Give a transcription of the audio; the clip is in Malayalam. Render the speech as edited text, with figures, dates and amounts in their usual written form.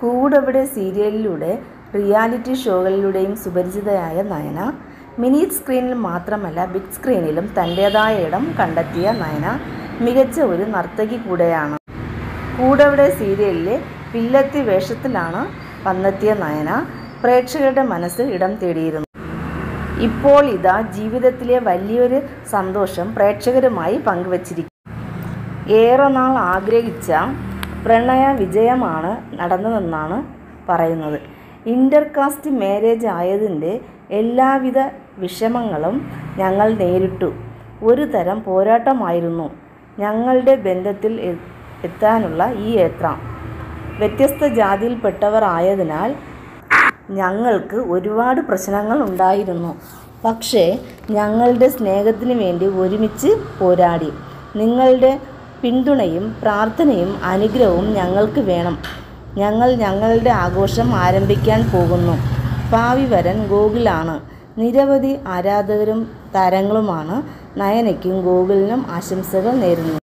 കൂടെവിടെ സീരിയലിലൂടെ റിയാലിറ്റി ഷോകളിലൂടെയും സുപരിചിതയായ നയന മിനി സ്ക്രീനിൽ മാത്രമല്ല ബിഗ് സ്ക്രീനിലും തൻ്റേതായ ഇടം കണ്ടെത്തിയ നയന മികച്ച ഒരു നർത്തകി കൂടെയാണ്. കൂടെവിടെ സീരിയലിലെ വില്ലത്തി വേഷത്തിലാണ് വന്നെത്തിയ നയന പ്രേക്ഷകരുടെ മനസ്സിൽ ഇടം തേടിയിരുന്നു. ഇപ്പോൾ ഇതാ ജീവിതത്തിലെ വലിയൊരു സന്തോഷം പ്രേക്ഷകരുമായി പങ്കുവച്ചിരിക്കുന്നു. ഏറെ നാൾ ആഗ്രഹിച്ച പ്രണയ വിജയമാണ് നടന്നതെന്നാണ് പറയുന്നത്. ഇൻ്റർകാസ്റ്റ് മാരേജ് ആയതിൻ്റെ എല്ലാവിധ വിഷമങ്ങളും ഞങ്ങൾ നേരിട്ടു. ഒരു തരം പോരാട്ടമായിരുന്നു ഞങ്ങളുടെ ബന്ധത്തിൽ എത്താനുള്ള ഈ യാത്ര. വ്യത്യസ്ത ജാതിയിൽപ്പെട്ടവർ ആയതിനാൽ ഞങ്ങൾക്ക് ഒരുപാട് പ്രശ്നങ്ങൾ ഉണ്ടായിരുന്നു. പക്ഷേ ഞങ്ങളുടെ സ്നേഹത്തിന് വേണ്ടി ഒരുമിച്ച് പോരാടി. നിങ്ങളുടെ പിന്തുണയും പ്രാർത്ഥനയും അനുഗ്രഹവും ഞങ്ങൾക്ക് വേണം. ഞങ്ങൾ ഞങ്ങളുടെ ആഘോഷം ആരംഭിക്കാൻ പോകുന്നു. ഭാവി വരൻ ഗോകുലാണ്. നിരവധി ആരാധകരും താരങ്ങളുമാണ് നയനയ്ക്കും ഗോകുലിനും ആശംസകൾ നേരുന്നത്.